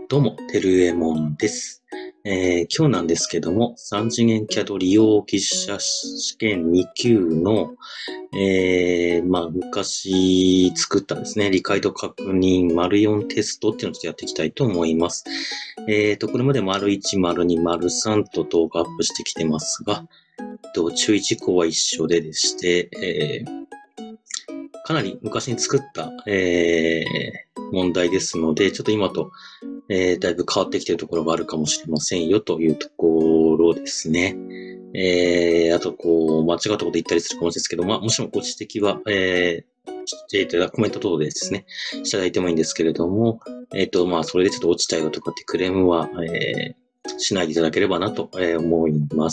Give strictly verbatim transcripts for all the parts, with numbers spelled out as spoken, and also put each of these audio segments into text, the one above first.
どうも、てるえもんです。えー今日なんですけども、さん次元 キャド 利用技術者試験に級の、えーまあ、昔作ったですね、理解度確認丸よんテストっていうのをちょっとやっていきたいと思います。えーと、これまで丸いち、丸に、丸さんと動画アップしてきてますが、えっと注意事項は一緒ででして、えーかなり昔に作った、えー問題ですので、ちょっと今と、えーだいぶ変わってきているところがあるかもしれませんよというところですね。えー、あと、こう、間違ったこと言ったりするかもしれないですけど、まあ、もしもご指摘は、えー、していただコメント等でですね、いただいてもいいんですけれども、えっ、と、まあ、それでちょっと落ちたよとかってクレームは、えー、しないでいただければなと、えー思います。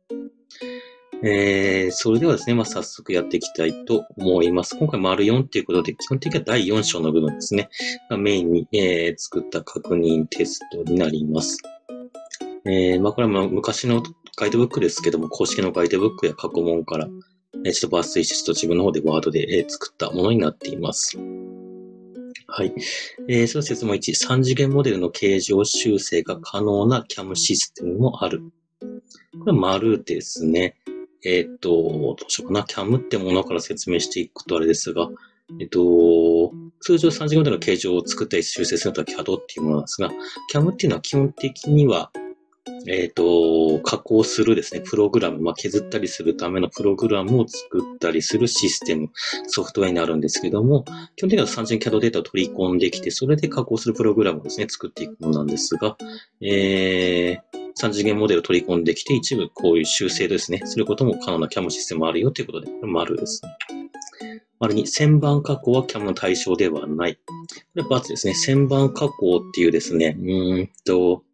えー、それではですね、まあ、早速やっていきたいと思います。今回丸よんということで、基本的にはだいよん章の部分ですね、がメインに、えー作った確認テストになります。えー、まあ、これはまあ昔のガイドブックですけども、公式のガイドブックや過去問から、えーちょっと抜粋して、ちょっと自分の方でワードで、えー作ったものになっています。はい。えー、その説問いち、さん次元モデルの形状修正が可能な キャム システムもある。これは丸ですね。えっ、と、どうしようかな。キャム ってものから説明していくとあれですが、えっ、と、通常さん次元モデルの形状を作ったり修正するのは キャド っていうものなんですが、キャム っていうのは基本的には、えっ、と、加工するですね、プログラム、まあ、削ったりするためのプログラムを作ったりするシステム、ソフトウェアになるんですけども、基本的にはさん次元 キャド データを取り込んできて、それで加工するプログラムをですね、作っていくものなんですが、えー、さん次元モデルを取り込んできて、一部こういう修正ですね、することも可能な キャム システムもあるよということで、これ丸ですね。丸に、旋盤加工は キャム の対象ではない。これ×ですね。旋盤加工っていうですね、うーんと、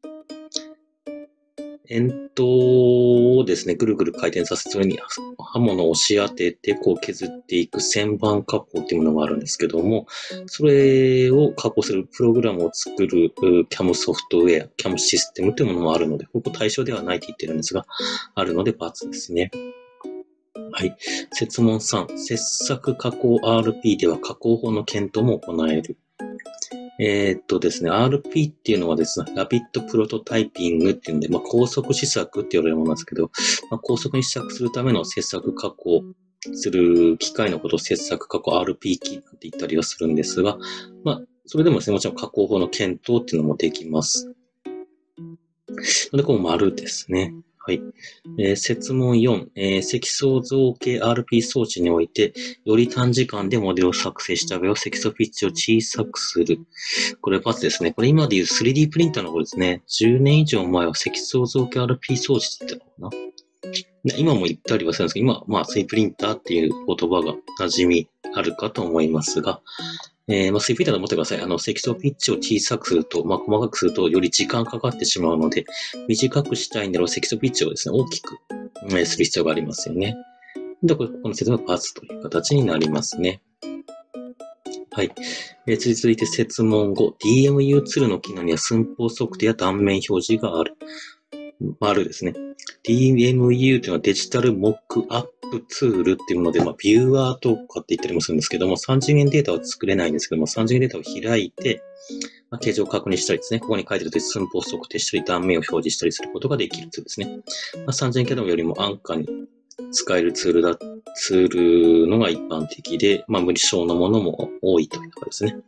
円筒をですね、ぐるぐる回転させ、それに刃物を押し当てて、こう削っていく旋盤加工っていうものがあるんですけども、それを加工するプログラムを作る キャム ソフトウェア、キャム システムというものもあるので、ここ対象ではないと言ってるんですが、あるので×ですね。はい。設問さん、切削加工 アールピー では加工法の検討も行える。えーっとですね、アールピー っていうのはですね、ラピッドプロトタイピングっていうんで、まあ、高速試作って言われるものなんですけど、まあ、高速に試作するための切削加工する機械のことを切削加工 アールピー 機って言ったりはするんですが、まあ、それでもですね、もちろん加工法の検討っていうのもできます。で、この丸ですね。はい。えー、設問よん、えー、積層造形 アールピー 装置において、より短時間でモデルを作成した場合は、積層ピッチを小さくする。これパスですね。これ今でいう スリーディー プリンターの方ですね。じゅうねん以上前は積層造形 アールピー 装置って言ったのかな。今も言ったりはするんですけど、今、まあ、スリーディー プリンターっていう言葉が馴染みあるかと思いますが、えー、まあ、スリーディー プリンターと思ってください。あの、積層ピッチを小さくすると、まあ、細かくすると、より時間かかってしまうので、短くしたいんだろう、積層ピッチをですね、大きく、えー、する必要がありますよね。で、これ、この説明はパスという形になりますね。はい。えー、続いて設問ご、ディーエムユー ツールの機能には寸法測定や断面表示がある。丸ですね。ディーエムユー というのはデジタルモックアップツールっていうもので、まあ、ビューアーとかって言ったりもするんですけども、さん次元データは作れないんですけども、さん次元データを開いて、まあ、形状を確認したりですね、ここに書いてあると寸法測定したり、断面を表示したりすることができるツールですね。まあ、さん次元キャドよりも安価に使えるツールだ、ツールのが一般的で、まあ、無理償のものも多いというところですね。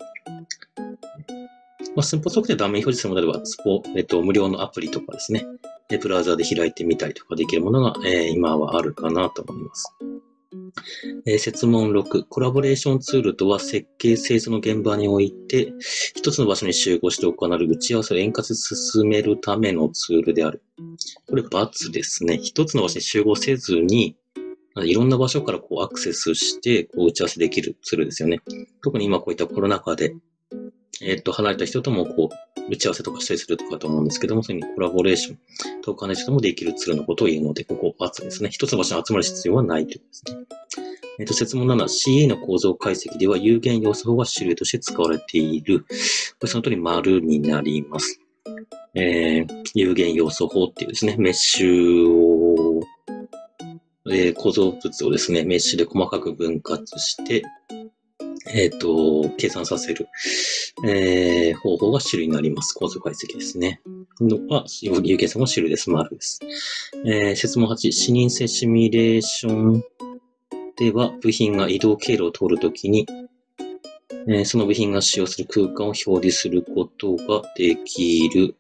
まあ、寸法測定断面表示するものでは、スポ、えっと、無料のアプリとかですね、ブラウザで開いてみたりとかできるものが、えー、今はあるかなと思います。えー、設問ろく、コラボレーションツールとは設計製造の現場において、一つの場所に集合して行う打ち合わせを円滑に進めるためのツールである。これ、×ですね。一つの場所に集合せずに、いろんな場所からこうアクセスして、こう打ち合わせできるツールですよね。特に今こういったコロナ禍で、えっと、離れた人ともこう、打ち合わせとかしたりするとかと思うんですけども、そういうコラボレーション、とかね、人もできるツールのことを言うので、ここ、×ですね。一つの場所に集まる必要はないということですね。えっと、設問なな、シーエー の構造解析では有限要素法が主流として使われている。これその通り丸になります。えー、有限要素法っていうですね、メッシュを、えー、構造物をですね、メッシュで細かく分割して、えっと、計算させる、ええー、方法が主流になります。構造解析ですね。のは、有限数も主流です。丸です。えー、設問はち、視認性シミュレーションでは、部品が移動経路を通るときに、えー、その部品が使用する空間を表示することができる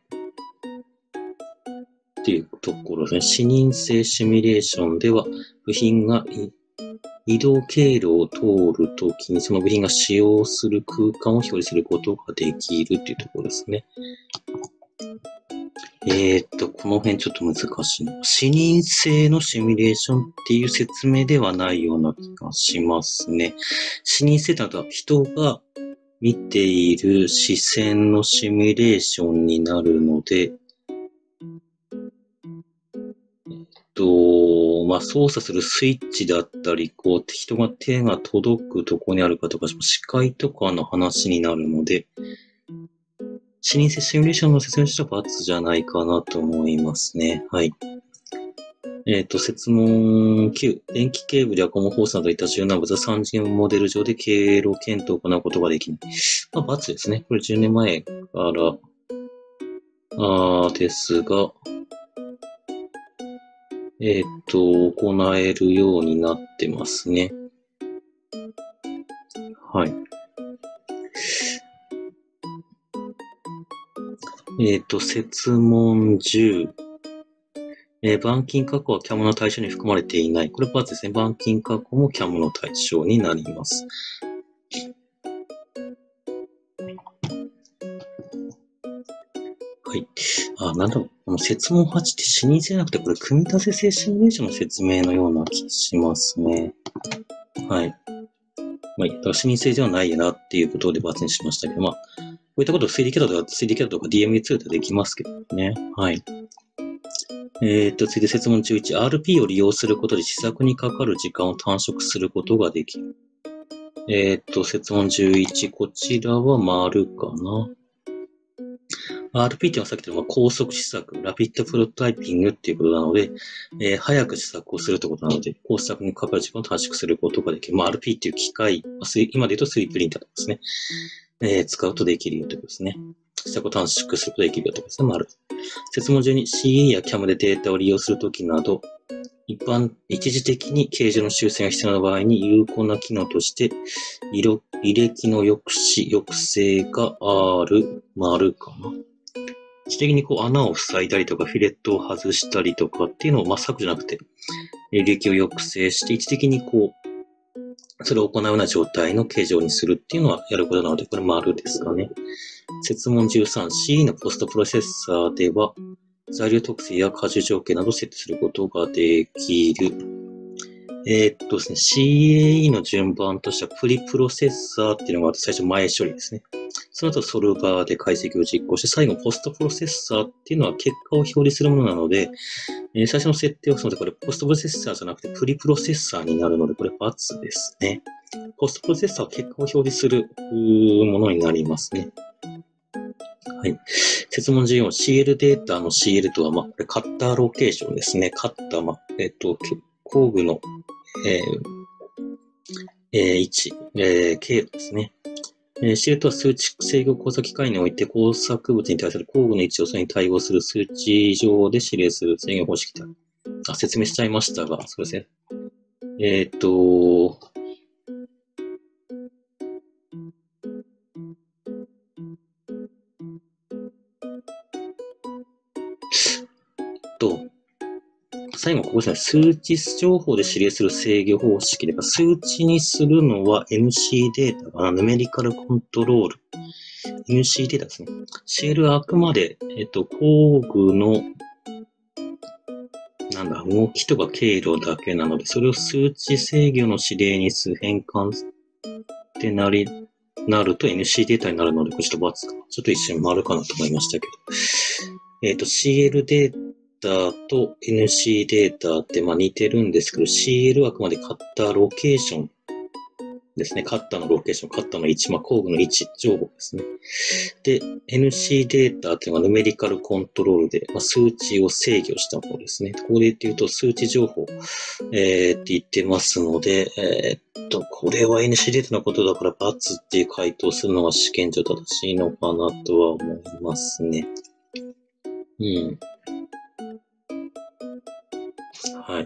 っていうところですね。視認性シミュレーションでは、部品が移動経路を通るときに、その部品が使用する空間を表示することができるっていうところですね。えーっと、この辺ちょっと難しいな。視認性のシミュレーションっていう説明ではないような気がしますね。視認性とは人が見ている視線のシミュレーションになるので、えっと、まあ、操作するスイッチだったり、こう、人が手が届くところにあるかとか、視界とかの話になるので、視認性シミュレーションの説明としては×じゃないかなと思いますね。はい。えっと、設問きゅう。電気ケーブルやゴムホースなどいった重要な物はさん次元モデル上で経路検討を行うことができない。まあ、×ですね。これじゅうねんまえから、あーですが、えっと、行えるようになってますね。はい。えっと、設問じゅう。えー、板金加工は キャム の対象に含まれていない。これ×ですね。板金加工も キャム の対象になります。はい。あ、なんだろう。この設問はちって視認性じゃなくて、これ組み立て性シミュレーションの説明のような気がしますね。はい。まあ、だから視認性ではないなっていうことで×にしましたけど、まあ、こういったことを スリーディー キャドとか スリーディー キャドとか ディーエムイーツー でできますけどね。はい。えー、っと、次いで設問じゅういち。アールピー を利用することで試作にかかる時間を短縮することができる。えー、っと、設問じゅういち。こちらは丸かな。アールピー っていうのはさっき言った高速試作、ラピッドプロトタイピングっていうことなので、えー、早く試作をするということなので、試作にかかる時間を短縮することができる。まあ、アールピー っていう機械、今で言うとスリーディープリンターですね。えー、使うとできるよということですね。試作を短縮することができるよということですね。丸。設問じゅうに。シーエー や キャム でデータを利用するときなど、一般、一時的に形状の修正が必要な場合に有効な機能として、色、履歴の抑止、抑制がある、丸かな。一時的にこう穴を塞いだりとか、フィレットを外したりとかっていうのを、まあ、削除じゃなくて、履歴を抑制して、一時的にこう、それを行うような状態の形状にするっていうのはやることなので、これ丸ですかね。設問じゅうさん。シーイー のポストプロセッサーでは、材料特性や荷重条件などを設定することができる。えー、っとですね、シーエーイー の順番としては、プリプロセッサーっていうのがあって、最初前処理ですね。その後ソルバーで解析を実行して、最後ポストプロセッサーっていうのは結果を表示するものなので、えー、最初の設定をするので、これポストプロセッサーじゃなくてプリプロセッサーになるので、これ×ですね。ポストプロセッサーは結果を表示するものになりますね。はい。設問じゅうよん。シーエル データの シーエル とは、まあ、これカッターロケーションですね。カッター、まあ、えっと、工具の、えーえー、位置、えー、経路ですね。えー、シーエル とは数値制御工作機械において工作物に対する工具の位置をそれに対応する数値上で指令する制御方式である。あ、説明しちゃいましたが、そうですね。えっと、と、最後ここですね。数値情報で指令する制御方式で、数値にするのは エヌシー データかな。ヌメリカルコントロール。エヌシー データですね。シーエル はあくまで、えっと、工具の、なんだ、動きとか経路だけなので、それを数値制御の指令に数変換ってなり、なると エヌシー データになるので、これちょっと×か。ちょっと一瞬丸かなと思いましたけど。えっと、シーエル データと エヌシー データってまあ似てるんですけど、シーエル はあくまでカッターロケーションですね。カッターのロケーション、カッターの位置、まあ、工具の位置情報ですね。で、エヌシー データというのはヌメリカルコントロールで、まあ、数値を制御したものですね。ここで言うと数値情報、えー、って言ってますので、えー、っと、これは エヌシー データのことだから×っていう回答するのが試験上正しいのかなとは思いますね。うん。はい。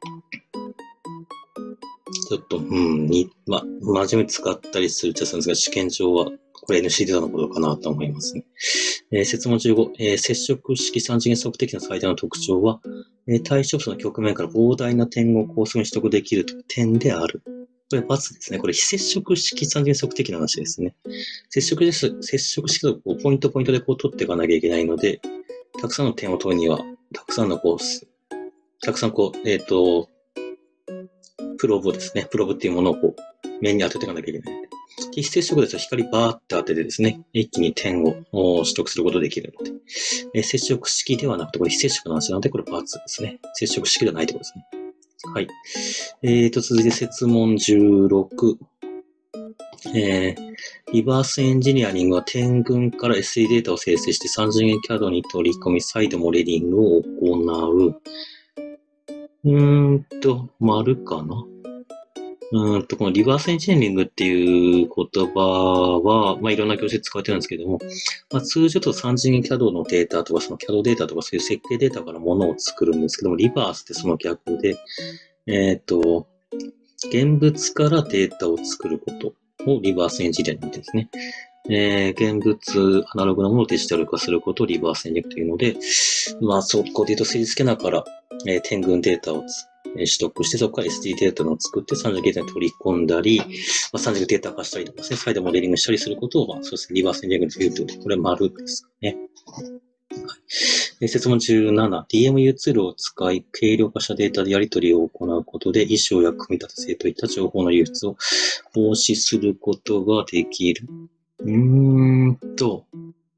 ちょっと、うん、に、ま、真面目に使ったりするっちゃするんですが、試験上は、これ エヌシー データのことかなと思いますね。えー、設問じゅうご、えー、接触式三次元測定器の最大の特徴は、えー、対象者の局面から膨大な点を高速に取得できる点である。これ×ですね。これ非接触式三次元測定器の話ですね。接触です。接触式とこうポイントポイントでこう取っていかなきゃいけないので、たくさんの点を取るには、たくさんのこう、たくさんこう、えっと、プロブですね。プロブっていうものをこう、面に当てていかなきゃいけない。非接触ですと光バーって当ててですね、一気に点を取得することができるので、え接触式ではなくて、これ非接触の話なので、これ×ですね。接触式ではないということですね。はい。えーと、続いて設問じゅうろく。えー、リバースエンジニアリングは点群から エスディー データを生成してさん次元 キャド に取り込み、再度モデリングを行う。うーんと、丸かな。うんと、このリバースエンジニアリングっていう言葉は、まあ、いろんな業種で使われてるんですけども、まあ、通常とさん次元 キャド のデータとか、その キャド データとかそういう設計データからものを作るんですけども、リバースってその逆で、えっと、現物からデータを作ることをリバースエンジニアリングですね。えー、現物、アナログなものをデジタル化することをリバースエンジニアリングというので、まあ、そこで言うと、セリ付けながら、えー、点群データを取得して、そこから エスディー データを作ってさん次元データに取り込んだり、まあ、さん次元データ化したりとかですね、再度モデリングしたりすることを、まあ、そうですね、リバースエンジニアリングというということで、これ丸ですかね。はい、設問じゅうなな、ディーエムユー ツールを使い、軽量化したデータでやり取りを行うことで、衣装や組み立て性といった情報の流出を防止することができる。うーんと、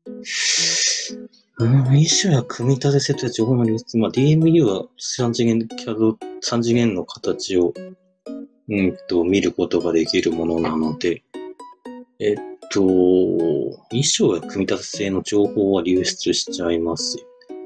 うん、衣装や組み立て性といった情報の流出、まあ、ディーエムユー はさん次元キャド、さん次元の形を、うんと、見ることができるものなので、えっと、衣装や組み立て性の情報は流出しちゃいますよ。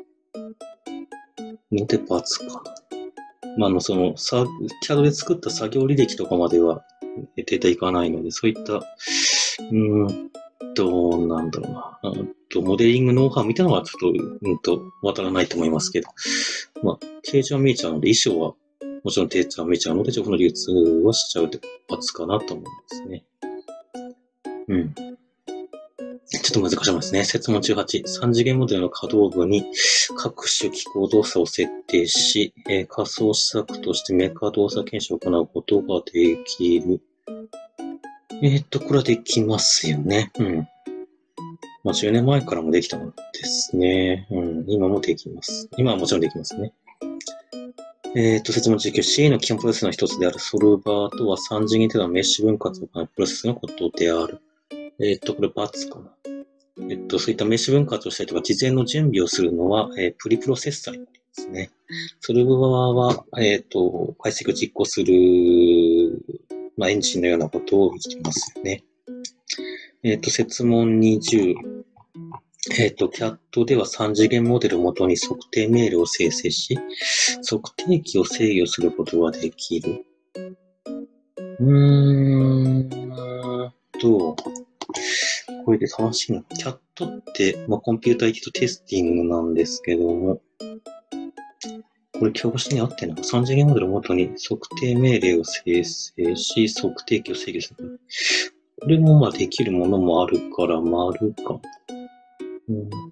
ので、×かな。まあ、あの、その、キャド で作った作業履歴とかまではデータいかないので、そういった、うーんと、なんだろうな、うんと、モデリングノウハウみたいなのはちょっと、うんと、渡らないと思いますけど、まあ、形状は見えちゃうので、衣装はもちろんデータは見えちゃうので、情報の流通はしちゃうって×かなと思いますね。うん。ちょっと難しいですね。設問じゅうはち。さん次元モデルの可動部に各種機構動作を設定し、えー、仮想施策としてメカ動作検証を行うことができる。えー、っと、これはできますよね。うん。まあ、じゅうねんまえからもできたものですね。うん。今もできます。今はもちろんできますね。えっと、設問じゅうきゅう。シーエー の基本プロセスの一つであるソルバーとはさん次元程度のメッシュ分割を行うプロセスのことである。えっと、これ×かな。えっと、そういったメッシュ分割をしたりとか、事前の準備をするのは、えー、プリプロセッサーですね。ソルバーは、えっと、解析を実行する、まあ、エンジンのようなことをしていますよね。えっと、設問にじゅう。えっと、キャット ではさん次元モデルをもとに測定命令を生成し、測定器を制御することができる。うーんと、これで楽しいな。キャット って、まあ、コンピューターエイティドテスティングなんですけども、これ教科書にあってんのか、さん次元モデルをもとに測定命令を生成し、測定器を制御する。これもまあできるものもあるから丸か。うんま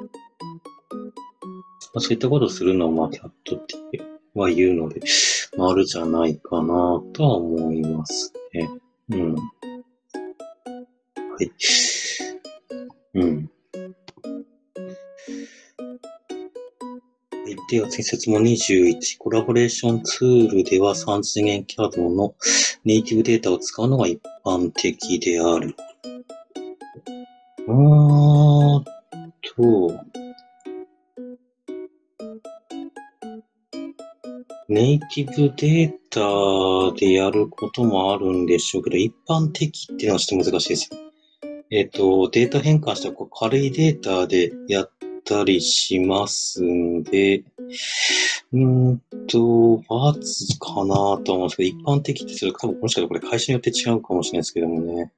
あ、そういったことをするのはまあキャットっては言うので、丸じゃないかなとは思いますね。うん。はい。うん。では次、設問にじゅういち。コラボレーションツールではさん次元 キャド のネイティブデータを使うのが一般的である。うーんと、ネイティブデーータでやることもあるんでしょうけど、一般的っていうのはちょっと難しいです。えっと、データ変換したこう軽いデータでやったりしますんで、うーんと、バツかなと思うんですけど、一般的ってそれ多分もしかしたらこれ会社によって違うかもしれないですけどもね。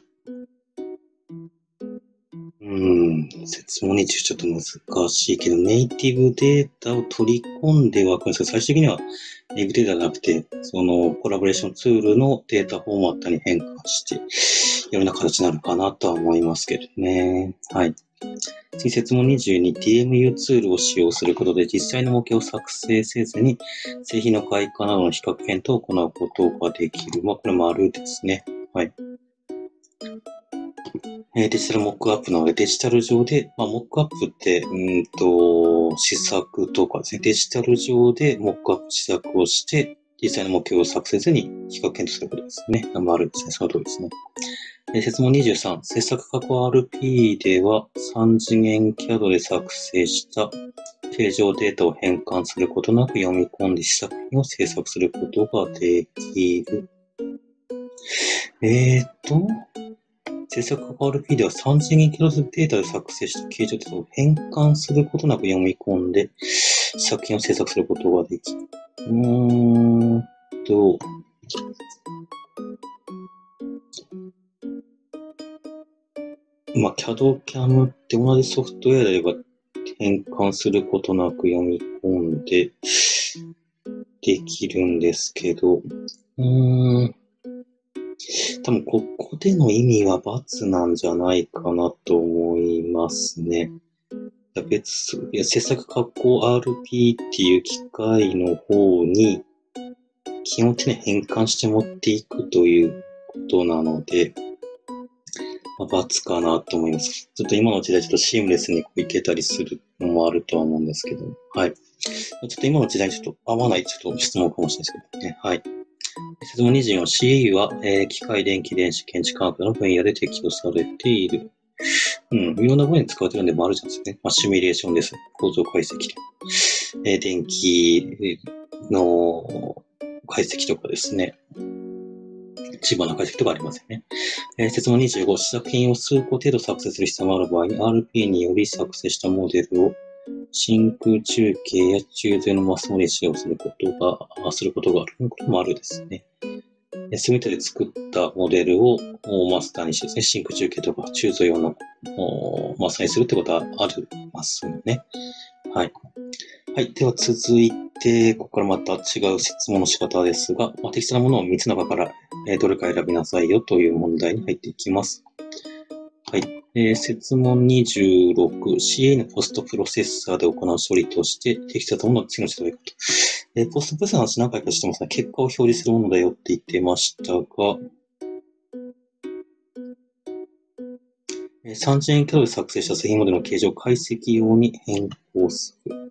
うーん、説問にちょっと難しいけど、ネイティブデータを取り込んではくんですけど、最終的にはネイティブデータじゃなくて、そのコラボレーションツールのデータフォーマットに変換して、いろんな形になるかなとは思いますけどね。はい。次、設問にじゅうに、ディーエムユー ツールを使用することで実際の模型を作成せずに製品の開花などの比較検討を行うことができる。まあ、これ丸ですね。はい。えー、デジタルモックアップなので、デジタル上で、まあ、モックアップって、うんと、試作とかですね、デジタル上でモックアップ試作をして、実際の目標を作成せずに比較検討することですね。丸ですね。その通りですね。えー、設問にじゅうさん、制作加工 アールピー ではさん次元 キャド で作成した形状データを変換することなく読み込んで試作品を制作することができる。えーと、制作加工 アールピー ではさん次元 キャド データで作成した形状データを変換することなく読み込んで試作品を制作することができる。うーんと、まあ、キャド キャム って同じソフトウェアであれば変換することなく読み込んでできるんですけど、うーん、多分ここでの意味は×なんじゃないかなと思いますね。別、いや、制作加工 アールピー っていう機械の方に基本的に変換して持っていくということなので、まあ、×かなと思います。ちょっと今の時代ちょっとシームレスにいけたりするのもあるとは思うんですけど、はい。ちょっと今の時代にちょっと合わないちょっと質問かもしれないですけどね。はい。質問にじゅうよん、シーエーユー は、えー、機械、電気、電子、検知科学の分野で適用されている。うん、いろんな分野に使われてるんでもあるじゃないですかね。まあ、シミュレーションです。構造解析と。えー、電気の解析とかですね。千葉の解析とかありますよね。えー、質問にじゅうご、試作品を数個程度作成する必要がある場合に アールピー により作成したモデルを真空中継や中継のマスモで使用することが、することがある。こともあるですね。すべてで作ったモデルをマスターにしてですね、真空中継とか中継用のマスターにするってことはありますよね。はい。はい。では続いて、ここからまた違う質問の仕方ですが、まあ、適切なものをみっつの中から、えー、どれか選びなさいよという問題に入っていきます。はい。えー、設問にじゅうろく、シーエー のポストプロセッサーで行う処理として適切なものを次のうちどれかと。えー、ポストプロセッサーの話何回かしてますが、結果を表示するものだよって言ってましたが、えー、さん次元キャドで作成した製品モデルの形状を解析用に変更する。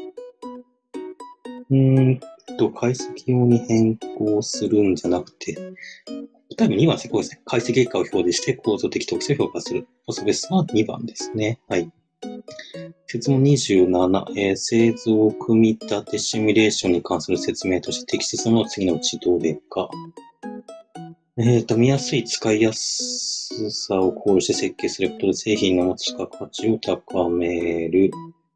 うーんと、解析用に変更するんじゃなくて、答えのにばんですね。こうですね。解析結果を表示して構造的特性を評価する。ポストベースはにばんですね。はい。質問にじゅうなな、えー、製造組み立てシミュレーションに関する説明として適切なものは次のうちどれか。えーと、見やすい、使いやすさを考慮して設計することで製品の持つ付加価値を高める。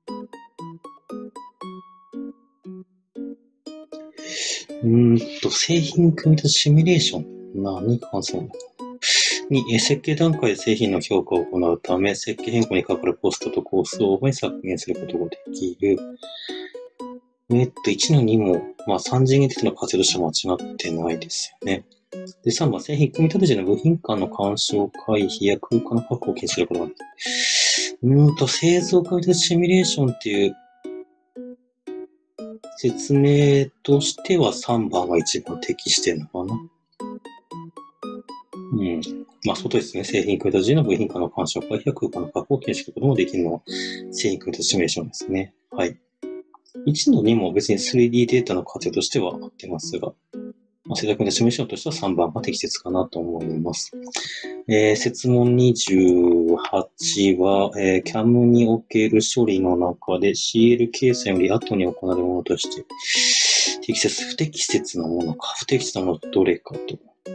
うーんと、製品組み立てシミュレーション。何に関するのに、設計段階で製品の評価を行うため、設計変更にかかるコストとコストを大幅に削減することができる。えっと、いちのにも、まあ、さん次元的な活用としては間違ってないですよね。で、さんばん、製品組み立て時の部品間の干渉回避や空間の確保を禁止することができる。うーんと、製造組み立てシミュレーションっていう説明としてはさんばんが一番適してるのかな。うん。まあ、そうですね。製品組み立て時の部品間の干渉回避や空間の確保を禁止することもできるのは製品組み立てシミュレーションですね。はい。いちのにも別に スリーディー データの活用としては合ってますが、まあ、製作組み立てシミュレーションとしてはさんばんが適切かなと思います。えー、設問にじゅうはちは、えー、キャム における処理の中で シーエル 計算より後に行われるものとして、 適切、不適切なものか。不適切なものはどれかと。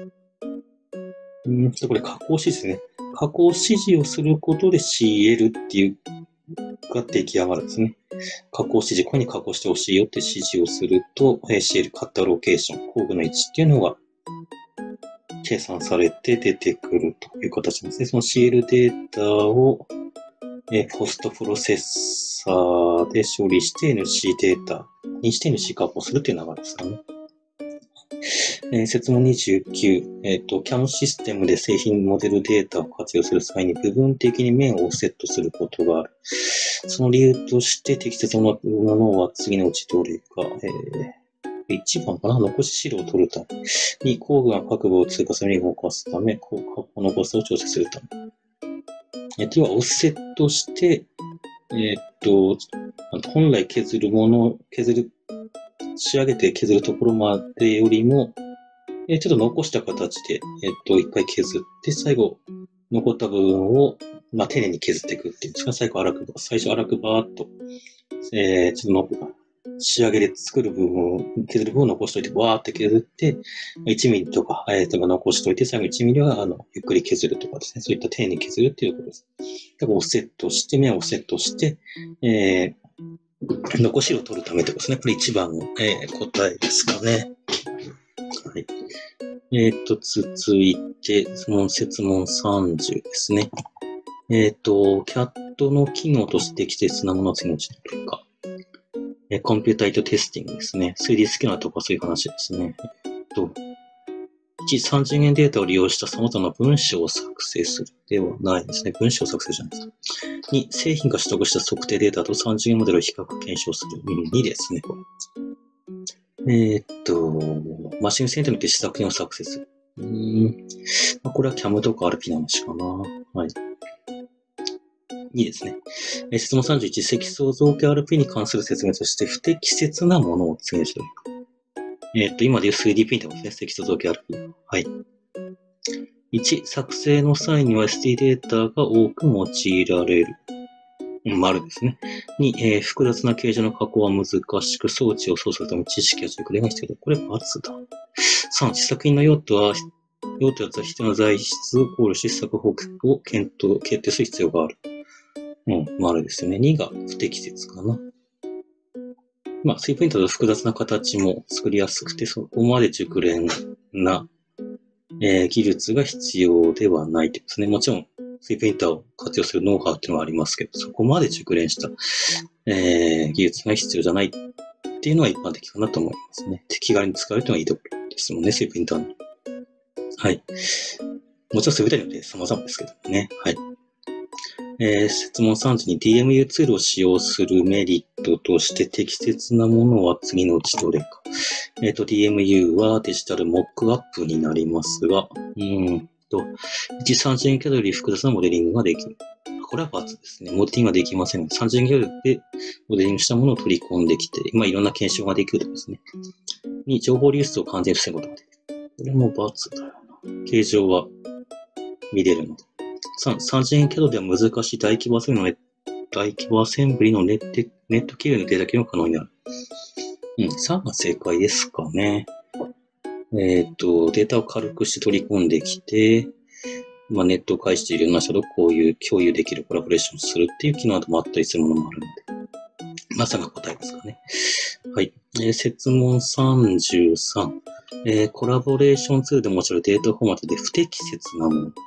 うんと、これ加工指示ですね。加工指示をすることで シーエル っていうが出来上がるんですね。加工指示、ここに加工してほしいよって指示をすると、シーエル カットロケーション、工具の位置っていうのが計算されて出てくるという形ですね。その シーエル データをポストプロセッサーで処理して エヌシー データにして エヌシー 加工するという流れですかね。えー、設問にじゅうきゅう、えっと、キャム システムで製品モデルデータを活用する際に部分的に面をオフセットすることがある。その理由として適切なものは次のうちどれか、えー、いちばんかな、残し資料を取るために工具が各部を通過するように動かすため、こう、この誤差を調整するため。えっと、要はオフセットして、えっと、本来削るもの、削る、仕上げて削るところまでよりも、えー、ちょっと残した形で、えっと、一回削って、最後、残った部分を、まあ、丁寧に削っていくっていうんですか、最後粗く、最初粗くバーっと、えー、ちょっとの、仕上げで作る部分を、削る部分を残しといて、わーって削って、いちミリとか、えー、とか残しといて、最後いちミリは、あの、ゆっくり削るとかですね、そういった丁寧に削るっていうことです。だからオフセットして、面をオフセットして、えー、残しを取るためってことですね。これ一番の、えー、答えですかね。はい。えっ、ー、と、続いて、その設問さんじゅうですね。えっ、ー、と、キャット の機能として適切なものを次のうちに取るか。えー、コンピューターイトテスティングですね。スリーディー スキャナーとかそういう話ですね。えっと、いち、さん次元データを利用した様々な文章を作成するではないですね。文章を作成じゃないですか。に、製品が取得した測定データとさん次元モデルを比較検証する。にですね。えー、っと、マシンセンターによって試作品を作成する。うーん。まあ、これは キャム とか アールピー の話かな。はい。にですね。えー、質問さんじゅういち、積層造形 アールピー に関する説明として不適切なものを次にしておく。えー、っと、今でいう スリーディー プリンターですね。積層造形 アールピー。はい。いち、作成の際には エスディー データが多く用いられる。丸ですね。に、えー、複雑な形状の加工は難しく、装置を操作するために知識や熟練が必要だ。これ、×だ。さん、試作品の用途は、用途や必要な材質を考慮し、試作方法を検討、決定する必要がある。うん、丸ですね。にが不適切かな。まあ、スリープリンターと複雑な形も作りやすくて、そこまで熟練な、えー、技術が必要ではないということですね。もちろん、スリープリンターを活用するノウハウっていうのはありますけど、そこまで熟練した、えー、技術が必要じゃないっていうのは一般的かなと思いますね。気軽に使えるというのはいいところですもんね、スリープリンターの。はい。もちろん全てによって様々ですけどね。はい。えー、質問さんじに ディーエムユー ツールを使用するメリットとして適切なものは次のうちどれか。えっ、ー、と、ディーエムユー はデジタルモックアップになりますが、うーんと、いち、さん次元キャドより複雑なモデリングができる。これは×ですね。モデリングができません。さん次元キャドでモデリングしたものを取り込んできて、まあ、いろんな検証ができるとですね。に、情報流出を完全に防ぐことができる。これも×だよな。形状は見れるので。さん、さん次元キャドでは難しい大規模アセンブリの大規模アセンブリのネット、ネット経由のデータ系も可能になる。うん、さんが正解ですかね。えっと、データを軽くして取り込んできて、まあ、ネットを介していろんな人とこういう共有できるコラボレーションするっていう機能もあったりするものもあるので。まあ、さんが答えですかね。はい。えー、設問さんじゅうさん。えー、コラボレーションツールで用いるデータフォーマットで不適切なもの。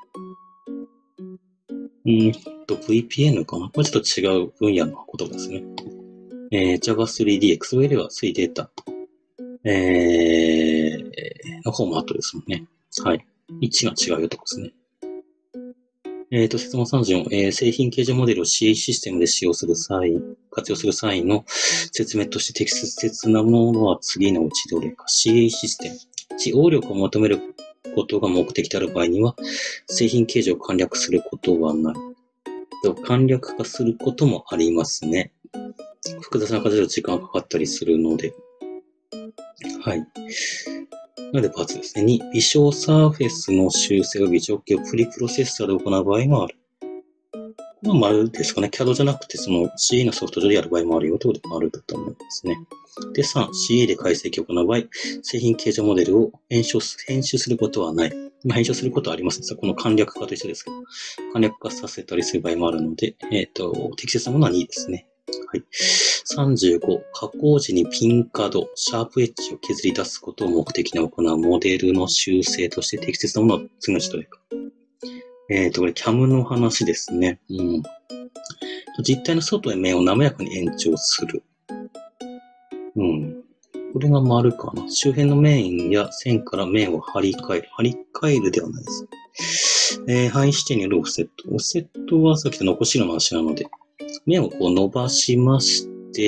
うんと、ブイピーエヌ かなこれちょっと違う分野のことですね。えー、ジャワスリーディーエックス 上ではスリーデータ、えー、のフォーマットですもんね。はい。いちが違うよとこですね。えっと、質問さんじゅうよん、えー、製品形状モデルを シーエー システムで使用する際、活用する際の説明として適切なものは次のうちどれか。シーエー システム。いち、応力を求めることが目的である場合には、製品形状を簡略することはない。簡略化することもありますね。複雑な形で時間がかかったりするので。はい。なので、×ですね。に、微小サーフェスの修正を微直径をプリプロセッサーで行う場合もある。 まあ、丸ですかね。キャド じゃなくて、その シーエー のソフト上でやる場合もあるよということで丸だと思いますね。で、さん、シーエー で解析を行う場合、製品形状モデルを編集編集することはない。まあ、編集することはありますね。この簡略化と一緒ですけど、簡略化させたりする場合もあるので、えっと、適切なものはにですね。はい。さんじゅうご、加工時にピン角、シャープエッジを削り出すことを目的に行うモデルの修正として適切なものは次のうちどれか。えっと、これ キャム の話ですね。うん。実体の外へ面を滑らかに延長する。うん。これが丸かな。周辺の面や線から面を張り替える。張り替えるではないです。えー、範囲指定によるオフセット。オフセットはさっきの残しの話なので、面をこう伸ばしまして、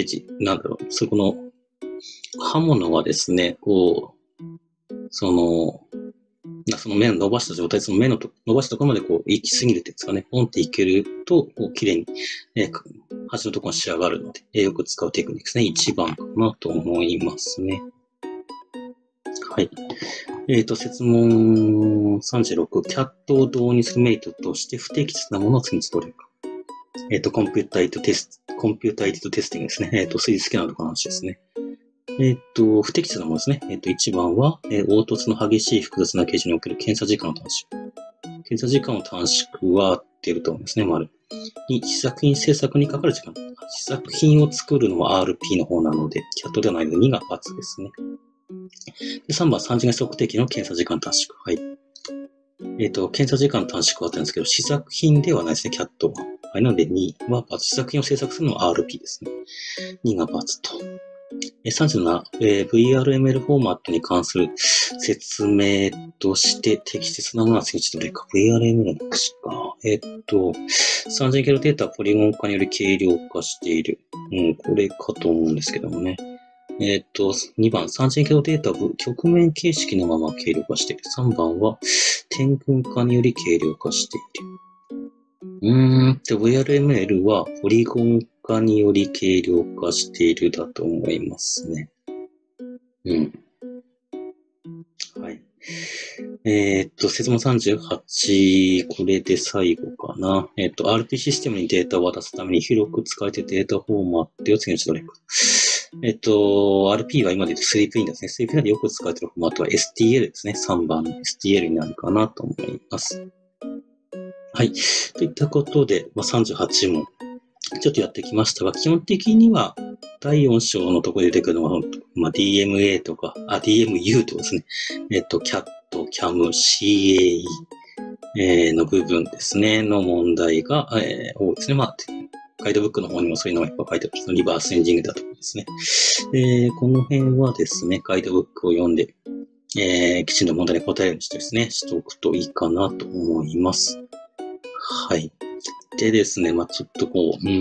なんだろう、そこの刃物はですね、こう、その、その面を伸ばした状態で、その面のと伸ばしたところまでこう行き過ぎるっていうんですかね、ポンっていけると、こう綺麗に、えー、端のところが仕上がるので、えー、よく使うテクニックですね。いちばんかなと思いますね。はい。えっと、設問さんじゅうろく、キャットを導入するメリットとして不適切なものを次にどれか。えっと、コンピュータイドテスト、コンピュータイドテスティングですね。えっと、スリーディー スキャナーとかの話ですね。えっと、不適切なものですね。えっと、いちばんは、えー、凹凸の激しい複雑な形状における検査時間の短縮。検査時間の短縮は合っていると思いますね、丸。に、試作品制作にかかる時間。試作品を作るのは アールピー の方なので、キャットではないのでにが×ですね。でさんばん、三次元測定器の検査時間短縮。はい。えっと、検査時間短縮はあったんですけど、試作品ではないですね、キャットは。はい。なのでには×。試作品を制作するのは アールピー ですね。にが×と。さんじゅうなな、えー、ブイアールエムエル フォーマットに関する説明として適切なものは次にどれか。ブイアールエムエル の話か。えっと、さん次元系のデータはポリゴン化により軽量化している。うん、これかと思うんですけどもね。えっと、にばん、さん次元系のデータは曲面形式のまま軽量化している。さんばんは、点群化により軽量化している。うーん、で、ブイアールエムエル はポリゴン化により軽量化しているだと思いますね。うん。はい。えー、っと、設問さんじゅうはち、これで最後かな。えー、っと、アールピー システムにデータを渡すために広く使われているデータフォーマットを次のうちどれか。えっと、アールピー は今で言うと スリーピー ですね。スリーピー でよく使われているフォーマットは エスティーエル ですね。さんばんの エスティーエル になるかなと思います。はい。といったことで、まあ、さんじゅうはち問。ちょっとやってきましたが、基本的にはだいよん章のところで出てくるのは、まあ、ディーエムエー とか、あ、ディーエムユー とかですね。えっと、キャット、キャム、シーエーイー、えー、の部分ですね、の問題が、えー、多いですね。まあ、ガイドブックの方にもそういうのがいっぱい書いてある。リバースエンジングだとかですね。えー、この辺はですね、ガイドブックを読んで、えー、きちんと問題に答えるようにしてですね、しておくといいかなと思います。はい。でですね、まあちょっとこう、うん。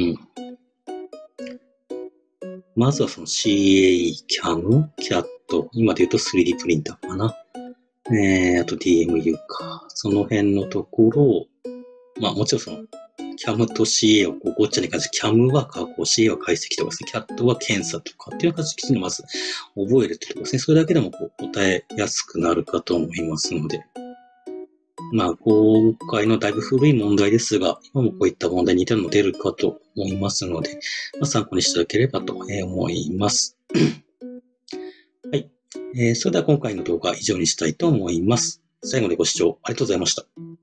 まずはその シーエーイー、キャム、キャット、今で言うと スリーディー プリンターかな。えー、あと ディーエムユー か。その辺のところを、まあもちろんその、キャム と シーエー をこうごっちゃに感じて、キャム は加工、シーエー は解析とかですね、キャットは検査とかっていう形でまず覚えるってことですね。それだけでもこう答えやすくなるかと思いますので。まあ、今回のだいぶ古い問題ですが、今もこういった問題に似たのも出るかと思いますので、まあ、参考にしていただければと思います。はい、えー。それでは今回の動画は以上にしたいと思います。最後までご視聴ありがとうございました。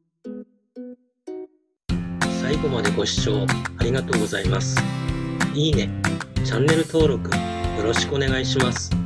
最後までご視聴ありがとうございます。いいね、チャンネル登録よろしくお願いします。